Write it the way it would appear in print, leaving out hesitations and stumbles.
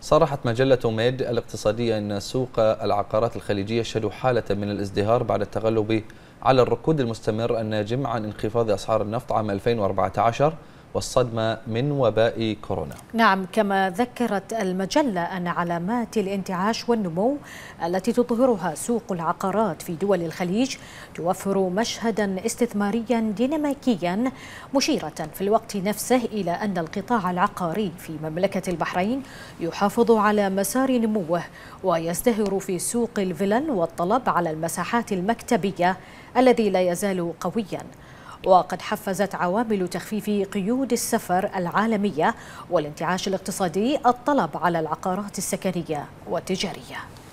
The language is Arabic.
صرحت مجلة ميد الاقتصادية أن سوق العقارات الخليجية يشهد حالة من الازدهار بعد التغلب على الركود المستمر الناجم عن انخفاض أسعار النفط عام 2014 والصدمة من وباء كورونا. نعم، كما ذكرت المجلة أن علامات الانتعاش والنمو التي تظهرها سوق العقارات في دول الخليج توفر مشهدا استثماريا ديناميكيا، مشيرة في الوقت نفسه إلى أن القطاع العقاري في مملكة البحرين يحافظ على مسار نموه ويزدهر في سوق الفلل والطلب على المساحات المكتبية الذي لا يزال قويا. وقد حفزت عوامل تخفيف قيود السفر العالمية والانتعاش الاقتصادي الطلب على العقارات السكنية والتجارية.